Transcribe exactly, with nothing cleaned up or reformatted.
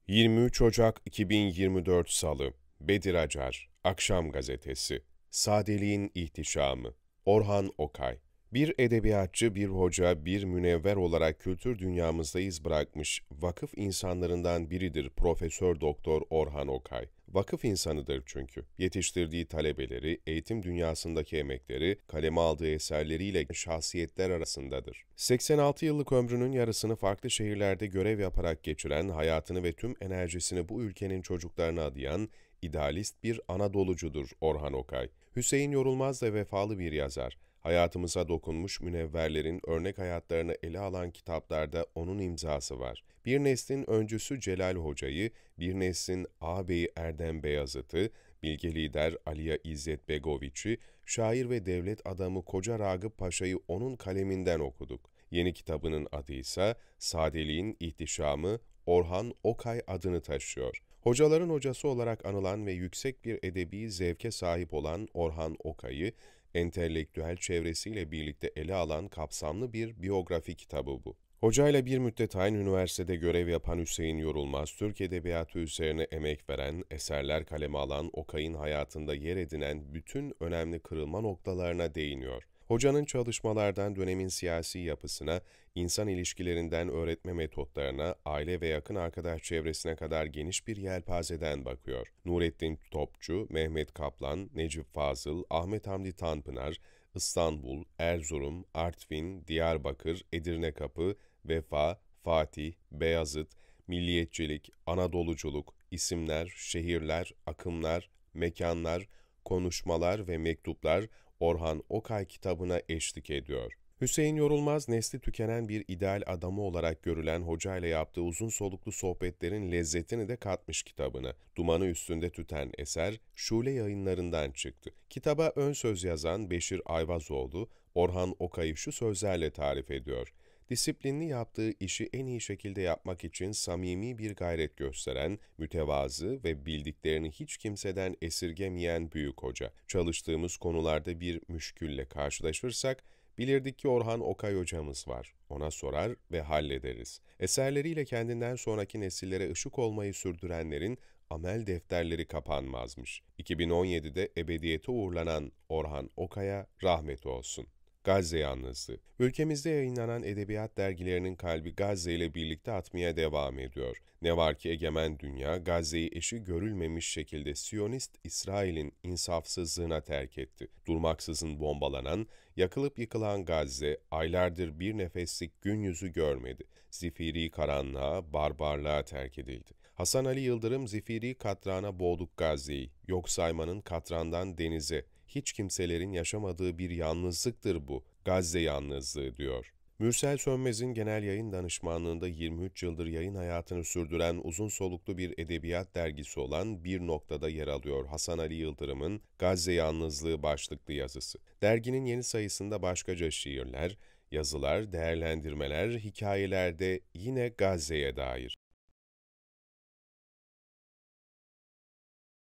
yirmi üç Ocak iki bin yirmi dört Salı Bedir Acar, Akşam Gazetesi. Sadeliğin İhtişamı. Orhan Okay. Bir edebiyatçı, bir hoca, bir münevver olarak kültür dünyamızda iz bırakmış vakıf insanlarından biridir Profesör Doktor Orhan Okay. Vakıf insanıdır çünkü. Yetiştirdiği talebeleri, eğitim dünyasındaki emekleri, kaleme aldığı eserleriyle şahsiyetler arasındadır. seksen altı yıllık ömrünün yarısını farklı şehirlerde görev yaparak geçiren, hayatını ve tüm enerjisini bu ülkenin çocuklarına adayan, idealist bir Anadolucudur Orhan Okay. Hüseyin Yorulmaz da vefalı bir yazar. Hayatımıza dokunmuş münevverlerin örnek hayatlarını ele alan kitaplarda onun imzası var. Bir neslin öncüsü Celal Hoca'yı, bir neslin ağabeyi Erdem Beyazıt'ı, bilge lider Aliya İzzet Begoviç'i, şair ve devlet adamı Koca Ragıp Paşa'yı onun kaleminden okuduk. Yeni kitabının adı ise Sadeliğin İhtişamı, Orhan Okay adını taşıyor. Hocaların hocası olarak anılan ve yüksek bir edebi zevke sahip olan Orhan Okay'ı, entelektüel çevresiyle birlikte ele alan kapsamlı bir biyografi kitabı bu. Hocayla bir müddet aynı üniversitede görev yapan Hüseyin Yorulmaz, Türk Edebiyatı üzerine emek veren, eserler kaleme alan Okay'ın hayatında yer edinen bütün önemli kırılma noktalarına değiniyor. Hocanın çalışmalardan dönemin siyasi yapısına, insan ilişkilerinden öğretme metotlarına, aile ve yakın arkadaş çevresine kadar geniş bir yelpazeden bakıyor. Nurettin Topçu, Mehmet Kaplan, Necip Fazıl, Ahmet Hamdi Tanpınar, İstanbul, Erzurum, Artvin, Diyarbakır, Edirnekapı, Vefa, Fatih, Beyazıt, milliyetçilik, Anadoluculuk, isimler, şehirler, akımlar, mekanlar, konuşmalar ve mektuplar Orhan Okay kitabına eşlik ediyor. Hüseyin Yorulmaz, nesli tükenen bir ideal adamı olarak görülen hocayla yaptığı uzun soluklu sohbetlerin lezzetini de katmış kitabına. Dumanı üstünde tüten eser, Şule Yayınları'ndan çıktı. Kitaba ön söz yazan Beşir Ayvazoğlu, Orhan Okay'ı şu sözlerle tarif ediyor. Disiplinli yaptığı işi en iyi şekilde yapmak için samimi bir gayret gösteren, mütevazı ve bildiklerini hiç kimseden esirgemeyen büyük hoca. Çalıştığımız konularda bir müşkülle karşılaşırsak, bilirdik ki Orhan Okay hocamız var. Ona sorar ve hallederiz. Eserleriyle kendinden sonraki nesillere ışık olmayı sürdürenlerin amel defterleri kapanmazmış. iki bin on yedide ebediyete uğurlanan Orhan Okay'a rahmet olsun. Gazze Yalnızlığı. Ülkemizde yayınlanan edebiyat dergilerinin kalbi Gazze ile birlikte atmaya devam ediyor. Ne var ki egemen dünya, Gazze'yi eşi görülmemiş şekilde Siyonist İsrail'in insafsızlığına terk etti. Durmaksızın bombalanan, yakılıp yıkılan Gazze, aylardır bir nefeslik gün yüzü görmedi. Zifiri karanlığa, barbarlığa terk edildi. Hasan Ali Yıldırım, zifiri katrana boğduk Gazze'yi, yok saymanın katrandan denize, hiç kimselerin yaşamadığı bir yalnızlıktır bu, Gazze yalnızlığı diyor. Mürsel Sönmez'in genel yayın danışmanlığında yirmi üç yıldır yayın hayatını sürdüren uzun soluklu bir edebiyat dergisi olan Bir Noktada yer alıyor Hasan Ali Yıldırım'ın Gazze Yalnızlığı başlıklı yazısı. Derginin yeni sayısında başkaca şiirler, yazılar, değerlendirmeler, hikayelerde yine Gazze'ye dair.